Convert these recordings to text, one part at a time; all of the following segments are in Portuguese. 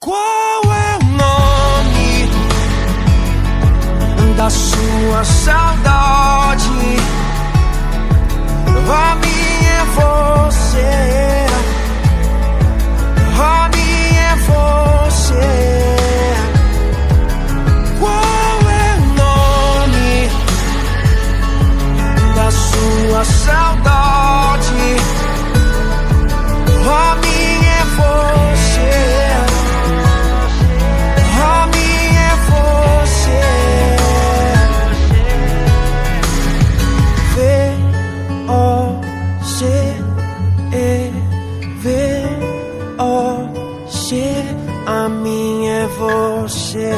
Qual é o nome da sua saudade? A minha é você, a minha é você. Qual é o nome da sua saudade? A minha é você, a minha é você. V-O-C-E-V-O-C, a minha é você,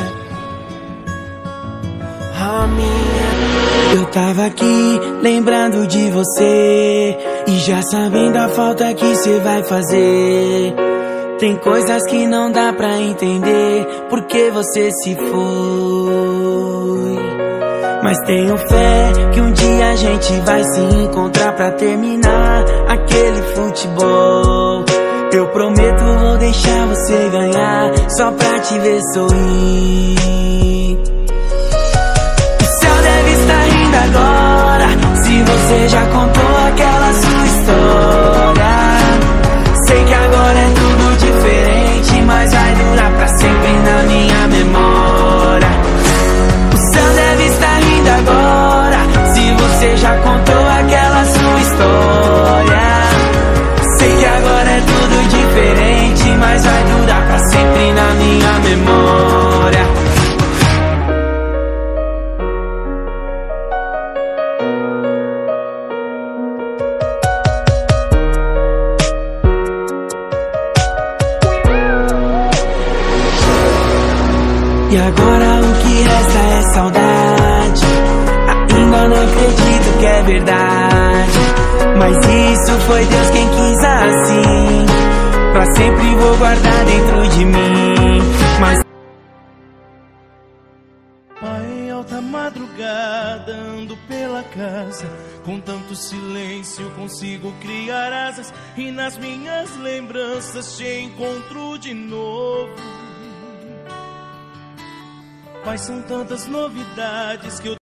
a minha. Eu tava aqui lembrando de você e já sabendo a falta que cê vai fazer. Tem coisas que não dá pra entender porque você se foi. Mas tenho fé que um dia a gente vai se encontrar pra terminar aquele futebol. Eu prometo, vou deixar você ganhar só pra te ver sorrir. O céu deve estar rindo agora se você já contou aquela sua história. Sei que agora é tudo diferente, mas vai durar pra sempre na minha memória. O céu deve estar rindo agora se você já contou aquela sua história. Sei que agora é tudo diferente, mas vai durar pra sempre na minha memória. E agora o que resta é saudade. Ainda não acredito que é verdade, mas isso foi Deus quem quis assim. Pra sempre vou guardar dentro de mim. Mas em alta madrugada ando pela casa, com tanto silêncio consigo criar asas, e nas minhas lembranças te encontro de novo. Mas são tantas novidades que eu